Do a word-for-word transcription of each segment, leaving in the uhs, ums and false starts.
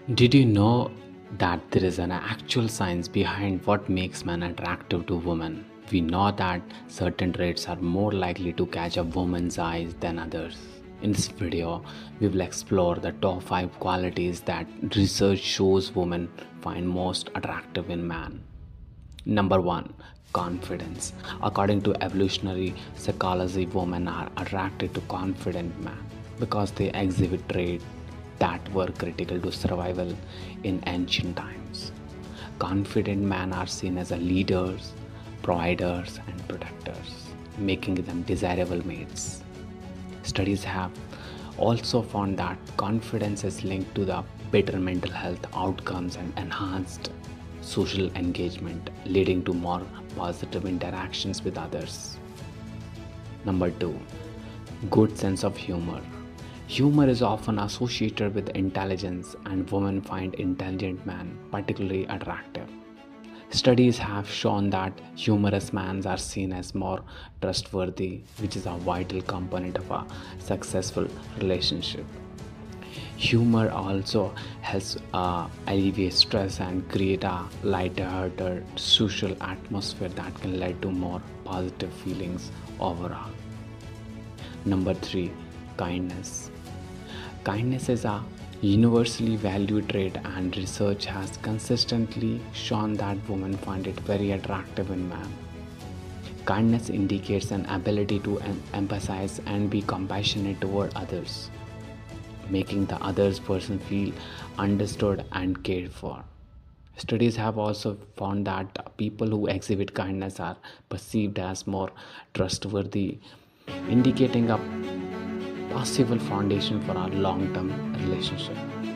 Did you know that there is an actual science behind what makes men attractive to women? We know that certain traits are more likely to catch a woman's eyes than others. In this video, we will explore the top five qualities that research shows women find most attractive in men. Number one, confidence. According to evolutionary psychology, women are attracted to confident men because they exhibit traits that were critical to survival in ancient times. Confident men are seen as a leaders, providers, and protectors, making them desirable mates. Studies have also found that confidence is linked to the better mental health outcomes and enhanced social engagement, leading to more positive interactions with others. Number two, good sense of humor. Humor is often associated with intelligence, and women find intelligent men particularly attractive. Studies have shown that humorous men are seen as more trustworthy, which is a vital component of a successful relationship. Humor also helps uh, alleviate stress and create a lighter-hearted social atmosphere that can lead to more positive feelings overall. Number three, kindness. Kindness is a universally valued trait, and research has consistently shown that women find it very attractive in men. Kindness indicates an ability to em- empathize and be compassionate toward others, making the other person feel understood and cared for. Studies have also found that people who exhibit kindness are perceived as more trustworthy, indicating a possible foundation for a long term relationship.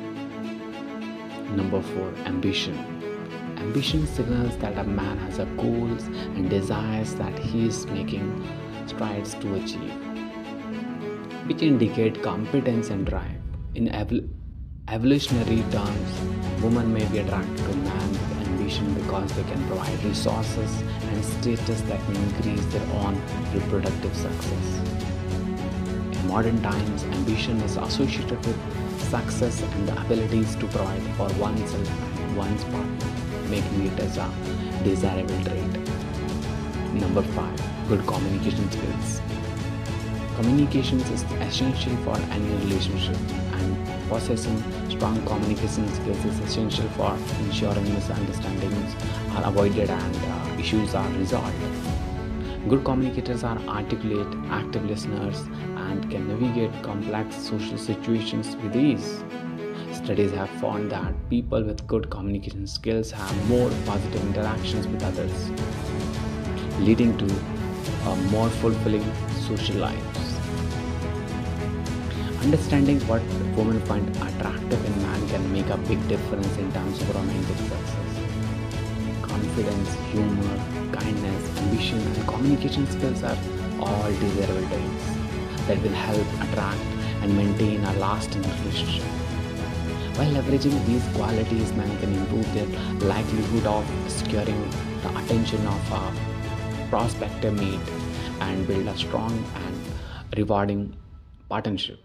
Number four, ambition. Ambition signals that a man has a goals and desires that he is making strides to achieve, which indicate competence and drive. In evol- evolutionary terms, women may be attracted to men with ambition because they can provide resources and status that may increase their own reproductive success. In modern times, ambition is associated with success and the abilities to provide for oneself and one's partner, making it as a desirable trait. Number five, good communication skills. Communications is essential for any relationship, and possessing strong communication skills is essential for ensuring misunderstandings are avoided and uh, issues are resolved. Good communicators are articulate, active listeners, and can navigate complex social situations with ease. Studies have found that people with good communication skills have more positive interactions with others, leading to a more fulfilling social lives. Understanding what women find attractive in men can make a big difference in terms of romantic success. Confidence, humor, kindness, ambition, and communication skills are all desirable traits that will help attract and maintain a lasting relationship. While leveraging these qualities, men can improve their likelihood of securing the attention of a prospective mate and build a strong and rewarding partnership.